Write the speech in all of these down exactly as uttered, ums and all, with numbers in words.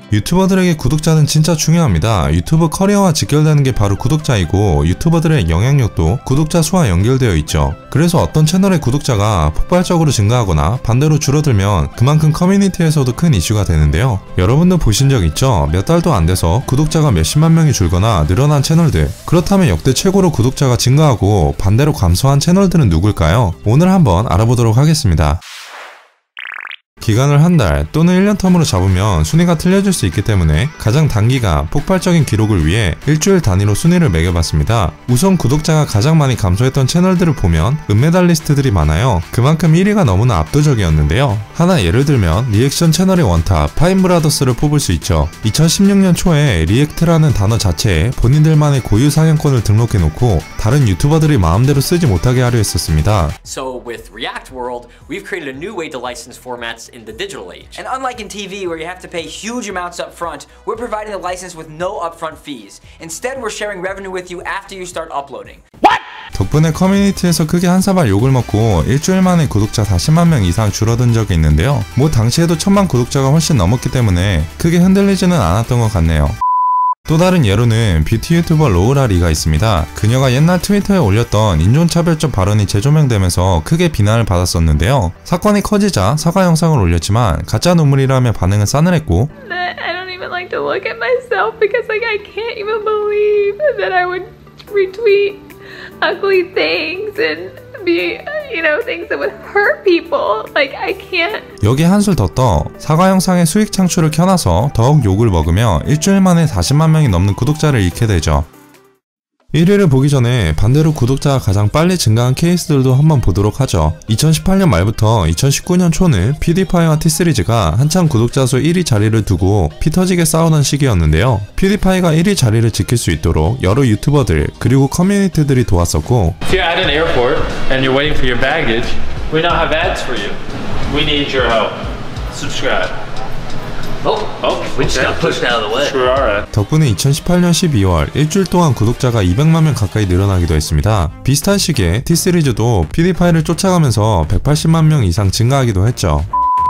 유튜버들에게 구독자는 진짜 중요합니다. 유튜브 커리어와 직결되는 게 바로 구독자이고 유튜버들의 영향력도 구독자 수와 연결되어 있죠. 그래서 어떤 채널의 구독자가 폭발적으로 증가하거나 반대로 줄어들면 그만큼 커뮤니티에서도 큰 이슈가 되는데요. 여러분도 보신 적 있죠? 몇 달도 안 돼서 구독자가 몇십만 명이 줄거나 늘어난 채널들. 그렇다면 역대 최고로 구독자가 증가하고 반대로 감소한 채널들은 누굴까요? 오늘 한번 알아보도록 하겠습니다. 기간을 한 달 또는 일 년 텀으로 잡으면 순위가 틀려질 수 있기 때문에 가장 단기간 폭발적인 기록을 위해 일주일 단위로 순위를 매겨봤습니다. 우선 구독자가 가장 많이 감소했던 채널들을 보면 은메달리스트들이 많아요. 그만큼 일 위가 너무나 압도적이었는데요. 하나 예를 들면 리액션 채널의 원탑 파인브라더스를 뽑을 수 있죠. 이천십육 년 초에 리액트라는 단어 자체에 본인들만의 고유 사냥권을 등록해놓고 다른 유튜버들이 마음대로 쓰지 못하게 하려 했었습니다. So with React World, we've created a new way to license formats in the digital age. And unlike in T V where you have to pay huge amounts up front, we're providing the license with no upfront fees. Instead, we're sharing revenue with you after you start uploading. What? 덕분에 커뮤니티에서 크게 한 사발 욕을 먹고 일주일 만에 구독자 사십만 명 이상 줄어든 적이 있는데요. 뭐 당시에도 천만 구독자가 훨씬 넘었기 때문에 크게 흔들리지는 않았던 것 같네요. 또 다른 예로는 뷰티 유튜버 로우라 리가 있습니다. 그녀가 옛날 트위터에 올렸던 인종차별적 발언이 재조명되면서 크게 비난을 받았었는데요. 사건이 커지자 사과 영상을 올렸지만 가짜 눈물이라며 반응은 싸늘했고 I don't even like to look at myself because like I can't even believe that I would retweet ugly things and be, you know, things that would hurt people. Like I can't. 여기에 한술 더 떠 사과 영상의 수익 창출을 켜놔서 더욱 욕을 먹으며 일주일 만에 사십만 명이 넘는 구독자를 잃게 되죠. 일 위를 보기 전에 반대로 구독자가 가장 빨리 증가한 케이스들도 한번 보도록 하죠. 이천십팔 년 말부터 이천십구 년 초는 퓨디파이와 T시리즈가 한창 구독자 수 일 위 자리를 두고 피 터지게 싸우던 시기였는데요. 퓨디파이가 일 위 자리를 지킬 수 있도록 여러 유튜버들 그리고 커뮤니티들이 도왔었고 If you're at an airport and you're waiting for your baggage, we now have ads for you. We need your help. Subscribe. Oh, oh, we just got pushed out of the way. Sure are. 덕분에 이천십팔 년 십이월 일주일 동안 구독자가 이백만 명 가까이 늘어나기도 했습니다. 비슷한 시기에 T시리즈도 퓨디파이를 쫓아가면서 백팔십만 명 이상 증가하기도 했죠.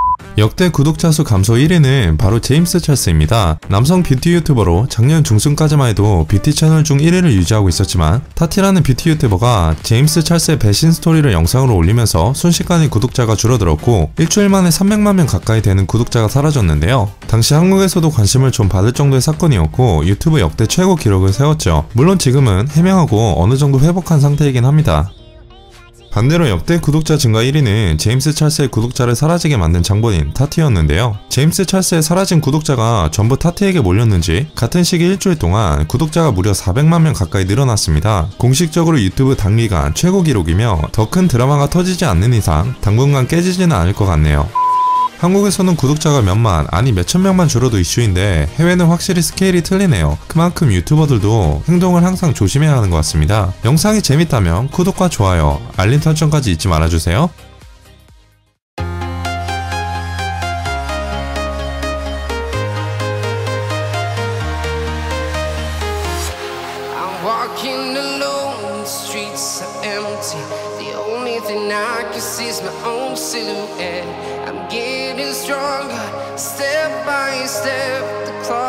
역대 구독자 수 감소 일 위는 바로 제임스 찰스입니다. 남성 뷰티 유튜버로 작년 중순까지만 해도 뷰티 채널 중 일 위를 유지하고 있었지만 타티라는 뷰티 유튜버가 제임스 찰스의 배신 스토리를 영상으로 올리면서 순식간에 구독자가 줄어들었고 일주일 만에 삼백만 명 가까이 되는 구독자가 사라졌는데요. 당시 한국에서도 관심을 좀 받을 정도의 사건이었고 유튜브 역대 최고 기록을 세웠죠. 물론 지금은 해명하고 어느 정도 회복한 상태이긴 합니다. 반대로 역대 구독자 증가 일 위는 제임스 찰스의 구독자를 사라지게 만든 장본인 타티였는데요. 제임스 찰스의 사라진 구독자가 전부 타티에게 몰렸는지 같은 시기 일주일 동안 구독자가 무려 사백만 명 가까이 늘어났습니다. 공식적으로 유튜브 단기간 최고 기록이며 더 큰 드라마가 터지지 않는 이상 당분간 깨지지는 않을 것 같네요. 한국에서는 구독자가 몇만 아니 몇천 명만 줄어도 이슈인데 해외는 확실히 스케일이 틀리네요. 그만큼 유튜버들도 행동을 항상 조심해야 하는 것 같습니다. 영상이 재밌다면 구독과 좋아요, 알림 설정까지 잊지 말아주세요. Walking alone, the streets are empty. The only thing I can see is my own silhouette. I'm getting stronger, step by step. The clock